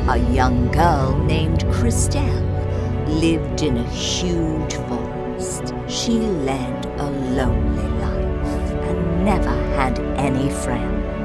A young girl named Christelle lived in a huge forest. She led a lonely life and never had any friends.